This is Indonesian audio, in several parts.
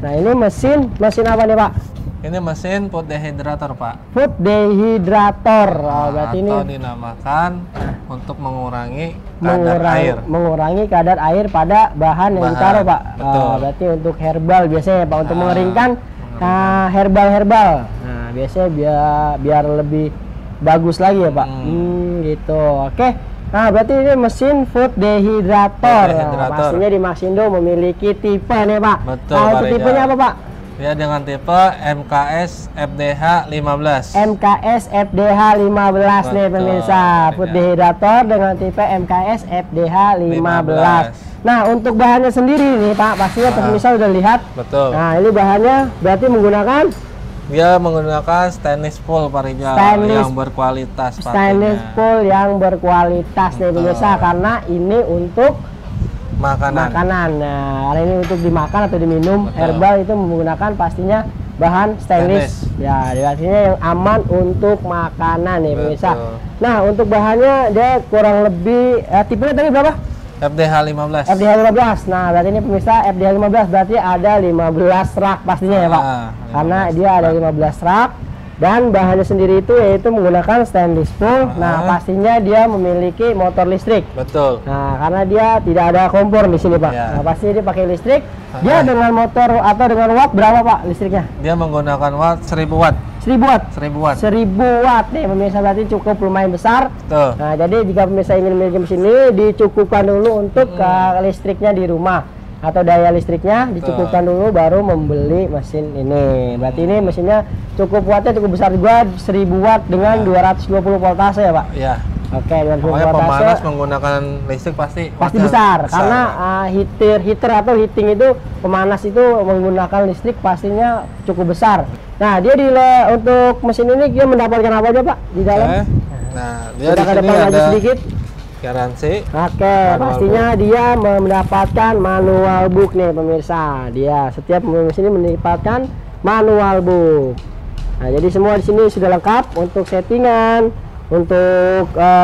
Nah, ini mesin apa nih, Pak? Ini mesin food dehydrator, Pak. Food dehydrator. Oh, berarti atau ini dinamakan untuk mengurangi kadar air. Mengurangi kadar air pada bahan yang ditaruh, Pak. Betul. Oh, berarti untuk herbal biasanya, Pak, untuk mengeringkan herbal. Nah, biasanya biar lebih bagus lagi ya, Pak. Gitu. Oke. Nah, berarti ini mesin food dehydrator. Nah, pastinya di Maxindo memiliki tipe nih, Pak. Betul. Nah, untuk tipenya apa, Pak? Ya, dengan tipe MKS FDH 15. MKS FDH 15 nih pemirsa. Food dehydrator dengan tipe MKS FDH 15. Nah, untuk bahannya sendiri nih, Pak, pastinya pemirsa udah lihat. Betul. Nah, ini bahannya berarti menggunakan stainless full, Pak Rijal, yang berkualitas. Stainless full yang berkualitas nih pemirsa, karena ini untuk makanan. Nah, karena ini untuk dimakan atau diminum. Herbal itu menggunakan pastinya bahan stainless. Ya, artinya yang aman untuk makanan nih pemirsa. Nah, untuk bahannya dia kurang lebih tipenya tadi berapa? FDH 15. FDH 15. Nah, berarti ini pemirsa FDH 15 berarti ada 15 rak pastinya ya, Pak. Karena dia ada 15 rak. Dan bahannya sendiri itu yaitu menggunakan stainless full. Nah, pastinya dia memiliki motor listrik. Betul. Nah, karena dia tidak ada kompor di sini, Pak. Nah, pasti dia pakai listrik. Dia dengan motor atau dengan watt berapa, Pak, listriknya? Dia menggunakan watt 1000 watt. 1000 watt. 1000 watt. 1000 watt nih pemirsa, berarti cukup lumayan besar. Betul. Nah, jadi jika pemirsa ingin memiliki mesin ini, dicukupkan dulu untuk listriknya di rumah. Atau daya listriknya dicukupkan dulu baru membeli mesin ini. Berarti ini mesinnya cukup wattnya cukup besar juga, 1000 watt dengan 220 voltase ya, Pak? Iya. Oke, 220 voltase. Pemanas menggunakan listrik pasti besar. Karena heater atau heating itu pemanas itu menggunakan listrik pastinya cukup besar. Nah, dia untuk mesin ini dia mendapatkan apa aja, Pak, di dalam? Nah, dia di sini ada sedikit garansi. Oke, pastinya dia mendapatkan manual book nih pemirsa. Dia setiap mesin ini mendapatkan manual book. Nah, jadi semua di sini sudah lengkap untuk settingan, untuk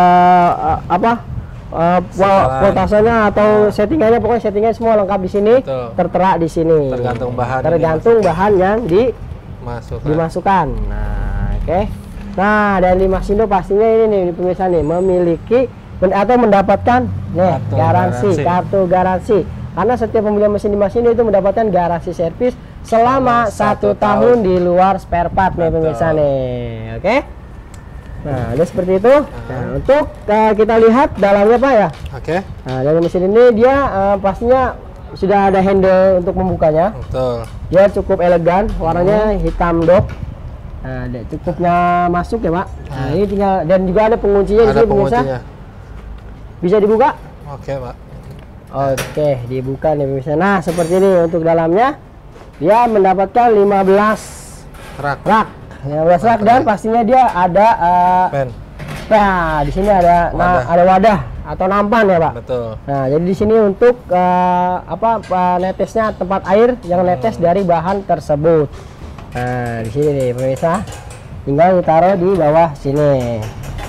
voltasenya atau settingannya, pokoknya settingannya semua lengkap di sini. Tertera di sini. Tergantung bahan yang dimasukkan. Nah, oke. Nah, dan di Maxindo pastinya ini nih pemirsa nih memiliki atau mendapatkan kartu garansi. Karena setiap pembelian mesin di Maxindo itu mendapatkan garansi servis selama 1 tahun di luar spare part nih pemirsa nih. Oke. Nah, ini seperti itu. Nah, untuk kita lihat dalamnya, Pak ya. Oke. Nah, dari mesin ini dia pastinya sudah ada handle untuk membukanya. Betul. Dia cukup elegan, warnanya hitam dok. Nah, cukupnya masuk ya, Pak. Nah, ini tinggal, dan juga ada penguncinya di sini pemirsa. Bisa dibuka? Oke, Pak. Oke, dibuka nih pemirsa. Nah, seperti ini untuk dalamnya. Dia mendapatkan 15 rak. 15 rak dan pastinya dia ada nah, di sini ada wadah atau nampan ya, Pak. Betul. Nah, jadi di sini untuk netesnya tempat air yang netes dari bahan tersebut. Nah, di sini nih pemirsa. Tinggal ditaruh di bawah sini.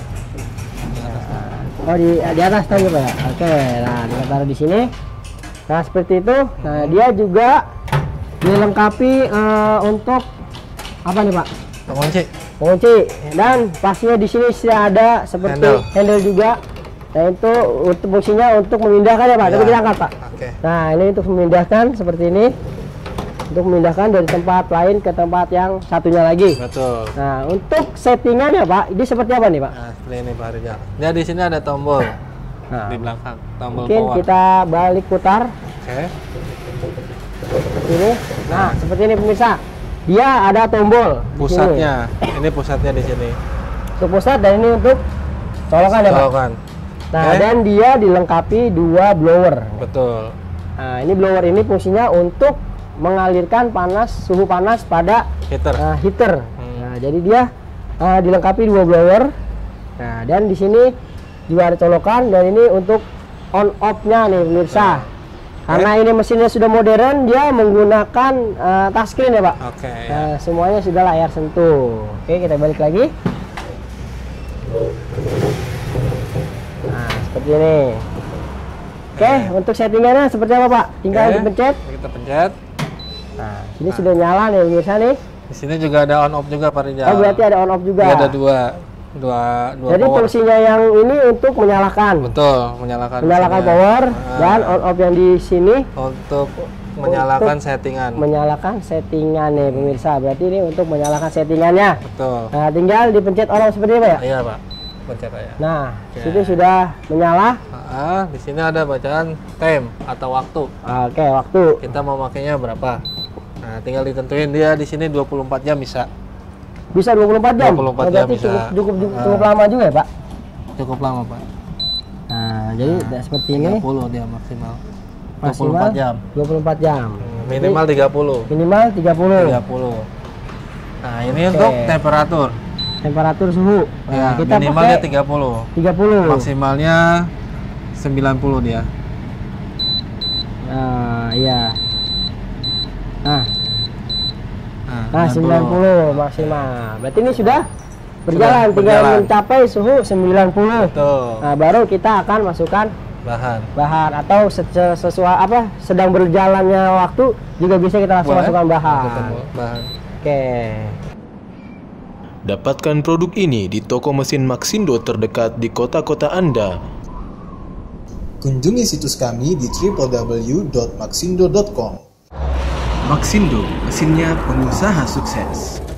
Oh, di atas tadi, Pak ya. Oke, nah kita taruh di sini. Nah, seperti itu. Nah, dia juga dilengkapi untuk apa nih, Pak? Pengunci. Dan pastinya di sini sudah ada seperti handle juga. Nah, itu untuk fungsinya untuk memindahkan ya, Pak. Tapi kita angkat, Pak. Nah, ini untuk memindahkan seperti ini. Untuk memindahkan dari tempat lain ke tempat yang satunya lagi. Betul. Nah, untuk settingannya, Pak, ini seperti apa nih, Pak? Nah, seperti ini, Pak Rijal. Dia di sini ada tombol di belakang, tombol mungkin power. Kita balik putar. Oke. Ini. Nah, seperti ini pemirsa. Dia ada tombol. Pusatnya. Ini pusatnya di sini. Untuk pusat, dan ini untuk colokan ya, Pak? Colokan. Nah, dan dia dilengkapi 2 blower. Betul. Nah, ini blower ini fungsinya untuk mengalirkan suhu panas pada heater. Nah, jadi dia dilengkapi 2 blower. Nah, dan di sini juga ada colokan, dan ini untuk on off-nya nih pemirsa. Karena ini mesinnya sudah modern, dia menggunakan touchscreen ya, Pak. Semuanya sudah layar sentuh. Oke, kita balik lagi. Nah, seperti ini. Oke, untuk settingannya seperti apa, Pak? Tinggal dipencet. Kita pencet. Nah, ini sudah nyala nih pemirsa nih. Di sini juga ada on off juga Pak Rijal. Oh, berarti ada on off juga. Ada dua Jadi power. fungsinya yang ini untuk menyalakan. Betul, menyalakan power dan on off yang di sini untuk menyalakan settingan. Menyalakan settingan nih pemirsa. Berarti ini untuk menyalakan settingannya. Betul. Nah, tinggal dipencet on off seperti apa ya? Iya, Pak. Pencet aja. Nah, itu sudah menyala. Di sini ada bacaan time atau waktu. Oke, waktu. Kita mau makainya berapa? Nah, tinggal ditentuin dia di sini 24 jam bisa. Bisa 24 jam? 24 jam bisa. Cukup lama juga ya, Pak? Cukup lama, Pak. Nah, jadi seperti ini. 30 dia maksimal. 24 jam. 24 jam. Minimal 30. Minimal 30. 30. Nah, ini untuk temperatur. Temperatur suhu. Ya, nah, kita minimalnya pakai 30. 30. Maksimalnya 90 dia. Nah, iya. Nah, 90 maksimal. Berarti ini sudah berjalan, tinggal mencapai suhu 90. Betul. Nah, baru kita akan masukkan bahan atau sesuai apa sedang berjalannya waktu juga bisa kita langsung masukkan bahan. Oke. Dapatkan produk ini di toko mesin Maxindo terdekat di kota-kota Anda. Kunjungi situs kami di www.maxindo.com. Maxindo, mesinnya pengusaha sukses.